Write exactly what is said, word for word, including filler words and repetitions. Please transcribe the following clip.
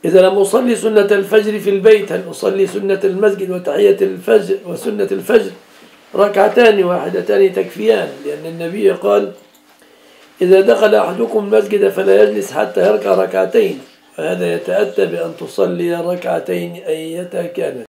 إذا لم أصلي سنة الفجر في البيت هل أصلي سنة المسجد وتحية الفجر وسنة الفجر؟ ركعتان واحدتان تكفيان، لأن النبي قال إذا دخل أحدكم المسجد فلا يجلس حتى يركع ركعتين، وهذا يتأتى بأن تصلي ركعتين أيتا كانت.